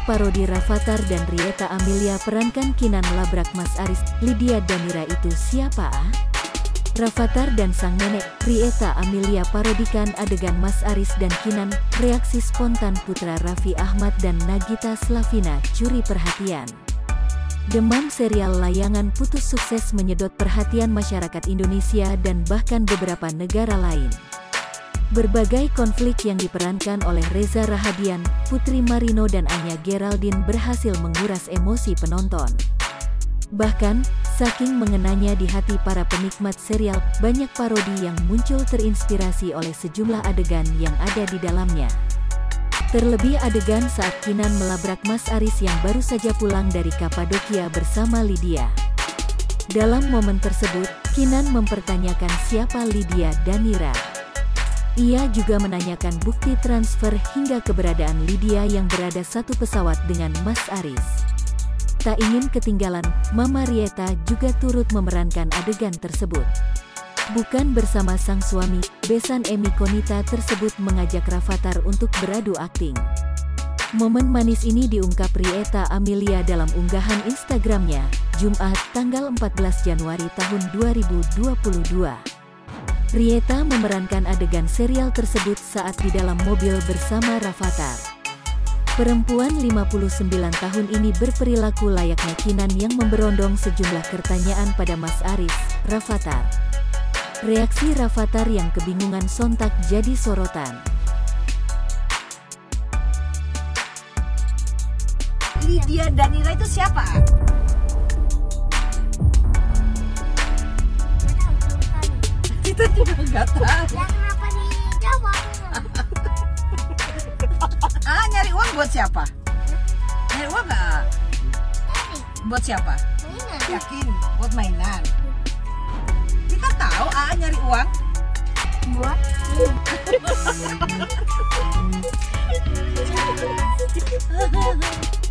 parodi Rafattar dan Rieta Amelia perankan Kinan labrak Mas Aris. Lydia Danira itu siapa ah? Rafattar dan sang nenek, Rieta Amelia parodikan adegan Mas Aris dan Kinan. Reaksi spontan putra Raffi Ahmad dan Nagita Slavina curi perhatian. Demam serial layangan putus sukses menyedot perhatian masyarakat Indonesia dan bahkan beberapa negara lain. Berbagai konflik yang diperankan oleh Reza Rahadian, Putri Marino dan Anya Geraldine berhasil menguras emosi penonton. Bahkan, saking mengenanya di hati para penikmat serial, banyak parodi yang muncul terinspirasi oleh sejumlah adegan yang ada di dalamnya. Terlebih adegan saat Kinan melabrak Mas Aris yang baru saja pulang dari Kapadokia bersama Lydia. Dalam momen tersebut, Kinan mempertanyakan siapa Lydia Danira. Ia juga menanyakan bukti transfer hingga keberadaan Lydia yang berada satu pesawat dengan Mas Aris. Tak ingin ketinggalan, Mama Rieta juga turut memerankan adegan tersebut. Bukan bersama sang suami, besan Emi Konita tersebut mengajak Rafattar untuk beradu akting. Momen manis ini diungkap Rieta Amelia dalam unggahan Instagramnya, Jumat, tanggal 14 Januari tahun 2022. Rieta memerankan adegan serial tersebut saat di dalam mobil bersama Rafattar. Perempuan 59 tahun ini berperilaku layaknya Kinan yang memberondong sejumlah pertanyaan pada Mas Aris, Rafattar. Reaksi Rafattar yang kebingungan sontak jadi sorotan. Lydia Danira itu siapa? Kita juga nggak tahu. Ya kenapa dijawab? Nyari uang buat siapa? Nyari uang nggak? Buat siapa? Mainan. Yakin? Buat mainan. Kita tahu nyari uang. Buat